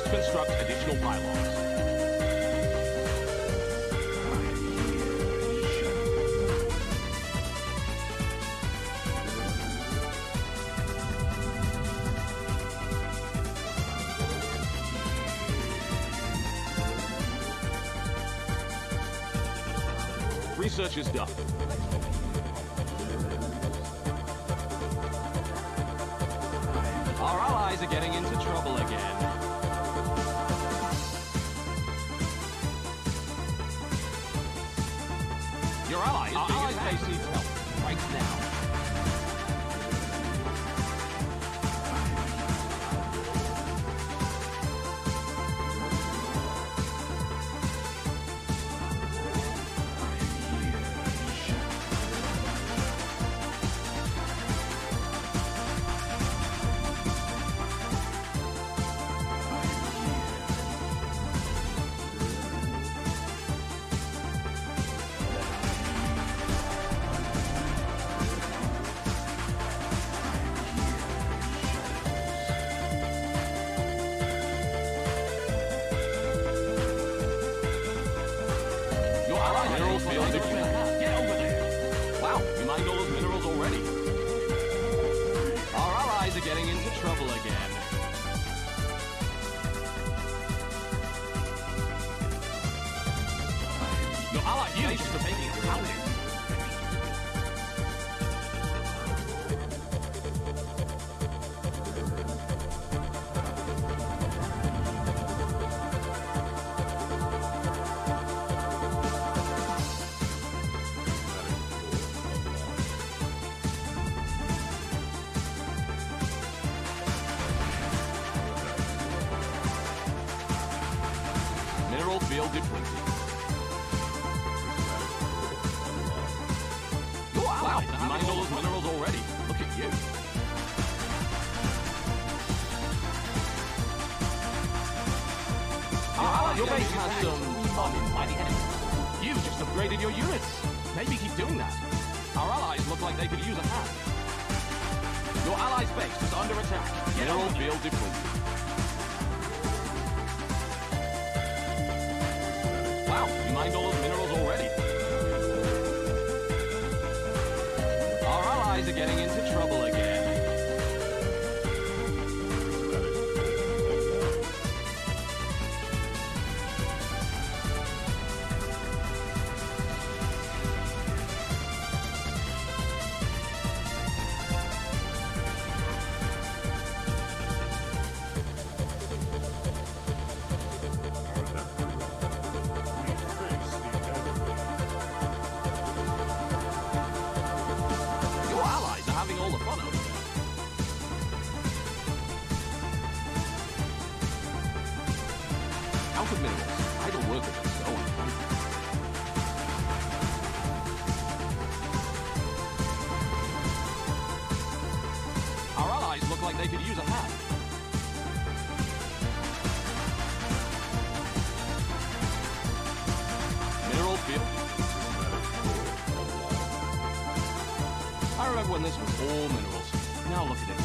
must construct additional pylons. Research is done. Our allies are getting into trouble again. Your ally is being attacked. Our allies' base needs help right now. Get over there! Wow, we mined all those minerals already. Our allies are getting into trouble again. Your ally is taking a pounding. Mineral field depleted. Wow, you mined all those minerals already. Look at you. Your base has some mighty enemies. You just upgraded your units. Maybe keep doing that. Our allies look like they could use a hand. Your allies' base is under attack. Mineral field depleted. Wow, you mined all those minerals already. Our allies are getting into trouble again. Having all the fun over there. Out of minerals, idle workers are so unfriendly. Our allies look like they could use a hand. Mineral field. I remember when this was all minerals. Now look at it.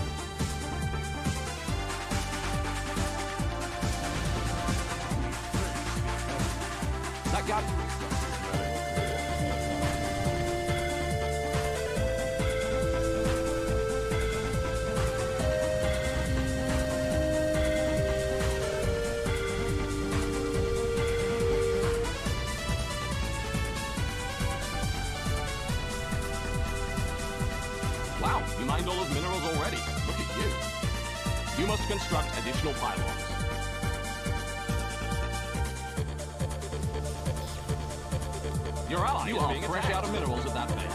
That guy... Wow, you mined all those minerals already. Look at you. You must construct additional pylons. Your ally is being fresh out of minerals at that base.